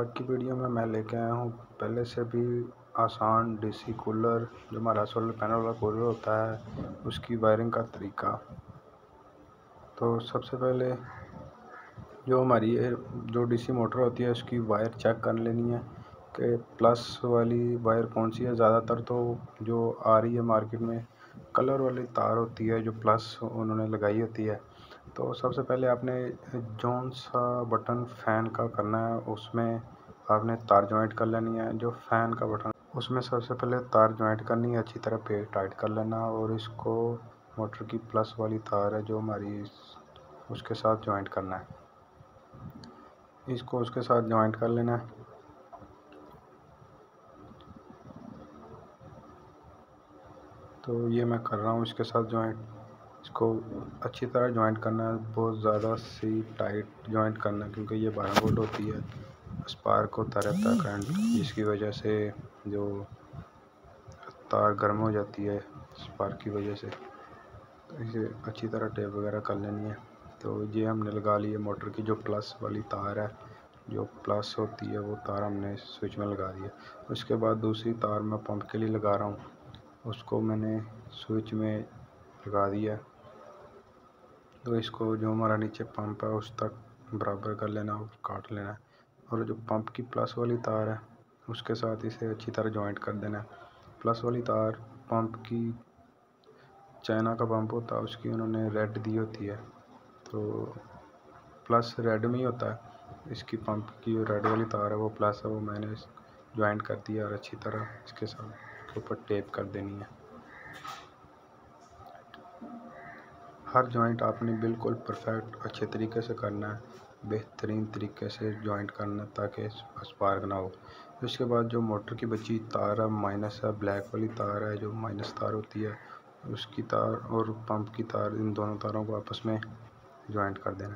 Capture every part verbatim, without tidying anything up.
आज की वीडियो में मैं लेके आया हूँ पहले से भी आसान डीसी कूलर, जो हमारा सोलर पैनल वाला कूलर होता है, उसकी वायरिंग का तरीका। तो सबसे पहले जो हमारी जो डीसी मोटर होती है उसकी वायर चेक कर लेनी है कि प्लस वाली वायर कौन सी है। ज़्यादातर तो जो आ रही है मार्केट में कलर वाली तार होती है जो प्लस उन्होंने लगाई होती है। तो सबसे पहले आपने जौन सा बटन फ़ैन का करना है उसमें आपने तार जॉइंट कर लेनी है। जो फ़ैन का बटन उसमें सबसे पहले तार जॉइंट करनी है, अच्छी तरह पे टाइट कर लेना। और इसको मोटर की प्लस वाली तार है जो हमारी उसके साथ जॉइंट करना है, इसको उसके साथ जॉइंट कर लेना है। तो ये मैं कर रहा हूँ इसके साथ जॉइंट। इसको अच्छी तरह जॉइंट करना है, बहुत ज़्यादा सी टाइट जॉइंट करना है क्योंकि ये बारह वोल्ट होती है, स्पार्क होता रहता है करंट, जिसकी वजह से जो तार गर्म हो जाती है स्पार्क की वजह से। तो इसे अच्छी तरह टेप वगैरह कर लेनी है। तो ये हमने लगा ली है मोटर की जो प्लस वाली तार है, जो प्लस होती है वो तार हमने स्विच में लगा दी है। उसके बाद दूसरी तार मैं पंप के लिए लगा रहा हूँ, उसको मैंने स्विच में लगा दिया। तो इसको जो हमारा नीचे पंप है उस तक बराबर कर लेना और काट लेना है। और जो पंप की प्लस वाली तार है उसके साथ इसे अच्छी तरह जॉइंट कर देना है। प्लस वाली तार पंप की चाइना का पंप होता है, उसकी उन्होंने रेड दी होती है, तो प्लस रेड में ही होता है। इसकी पंप की रेड वाली तार है वो प्लस है, वो मैंने जॉइंट कर दिया और अच्छी तरह इसके साथ के ऊपर टेप कर देनी है। हर जॉइंट आपने बिल्कुल परफेक्ट अच्छे तरीके से करना है, बेहतरीन तरीके से जॉइंट करना है ताकि स्पार्क ना हो। उसके बाद जो मोटर की बची तार है माइनस है, ब्लैक वाली तार है जो माइनस तार होती है, उसकी तार और पंप की तार, इन दोनों तारों को आपस में जॉइंट कर देना।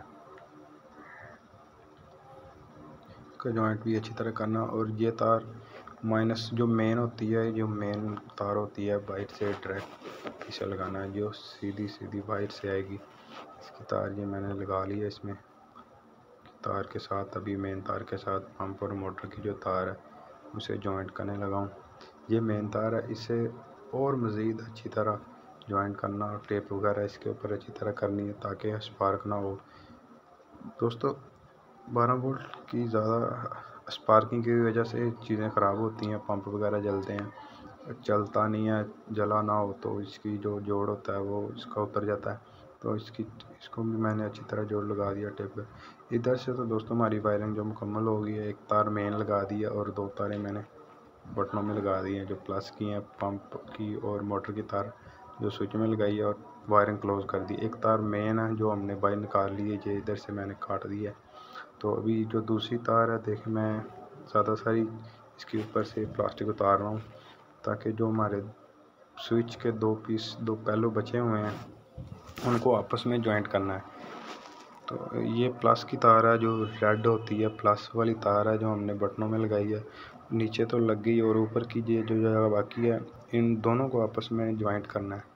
इसका जॉइंट भी अच्छी तरह करना। और ये तार माइनस जो मेन होती है, जो मेन तार होती है बाहर से डायरेक्ट इसे लगाना है, जो सीधी सीधी बाहर से आएगी। इसकी तार ये मैंने लगा ली है इसमें तार के साथ। अभी मेन तार के साथ पंप और मोटर की जो तार है उसे जॉइंट करने लगा हूँ। ये मेन तार है, इसे और मज़ीद अच्छी तरह जॉइंट करना और टेप वगैरह इसके ऊपर अच्छी तरह करनी है ताकि स्पार्क ना हो। दोस्तों, बारह वोल्ट की ज़्यादा स्पार्किंग की वजह से चीज़ें ख़राब होती हैं, पंप वगैरह जलते हैं, चलता नहीं है, जला ना हो तो इसकी जो जोड़ होता है वो इसका उतर जाता है। तो इसकी इसको भी मैंने अच्छी तरह जोड़ लगा दिया टेप पे। इधर से तो दोस्तों हमारी वायरिंग जो मुकम्मल हो गई है। एक तार मेन लगा दी है और दो तारें मैंने बटनों में लगा दी हैं जो प्लस की हैं, पंप की और मोटर की तार जो स्विच में लगाई है, और वायरिंग क्लोज कर दी। एक तार मेन है जो हमने बाहर निकाल ली है, ये इधर से मैंने काट दी है। तो अभी जो दूसरी तार है देखें, मैं ज़्यादा सारी इसके ऊपर से प्लास्टिक उतार रहा हूँ ताकि जो हमारे स्विच के दो पीस दो पहलू बचे हुए हैं उनको आपस में जॉइंट करना है। तो ये प्लस की तार है जो रेड होती है, प्लस वाली तार है जो हमने बटनों में लगाई है, नीचे तो लग गई और ऊपर की ये जो जगह बाकी है, इन दोनों को आपस में जॉइंट करना है।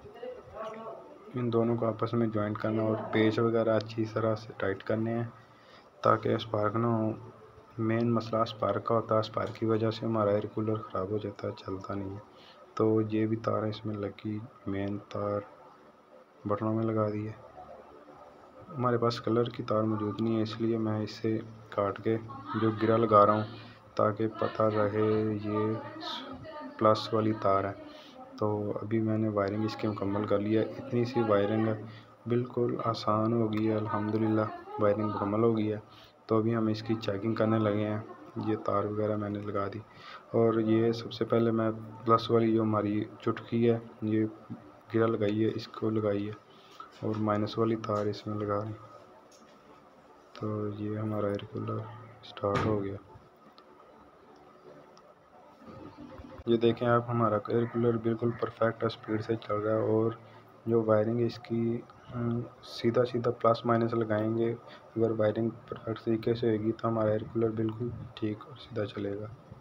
इन दोनों को आपस में जॉइंट करना और पेच वगैरह अच्छी तरह से टाइट करने हैं ताकि स्पार्क ना हो। मेन मसला स्पार्क का होता है, स्पार्क की वजह से हमारा एयर कूलर ख़राब हो जाता है, चलता नहीं है। तो ये भी तार इसमें लगी, मेन तार बटनों में लगा दी है। हमारे पास कलर की तार मौजूद नहीं है, इसलिए मैं इसे काट के जो गिरा लगा रहा हूँ ताकि पता रहे ये प्लस वाली तार है। तो अभी मैंने वायरिंग इसकी मुकम्मल कर लिया है। इतनी सी वायरिंग है, बिल्कुल आसान हो गई है, अल्हम्दुलिल्लाह वायरिंग मुकम्मल हो गई है। तो अभी हम इसकी चेकिंग करने लगे हैं। ये तार वगैरह मैंने लगा दी और ये सबसे पहले मैं प्लस वाली जो हमारी चुटकी है, ये गिरा लगाई है, इसको लगाई है और माइनस वाली तार इसमें लगा दी। तो ये हमारा एयर कूलर स्टार्ट हो गया। ये देखें आप, हमारा एयर कूलर बिल्कुल परफेक्ट स्पीड से चल रहा है। और जो वायरिंग इसकी सीधा सीधा प्लस माइनस लगाएंगे, अगर वायरिंग परफेक्ट तरीके से होगी तो हमारा एयर कूलर बिल्कुल ठीक और सीधा चलेगा।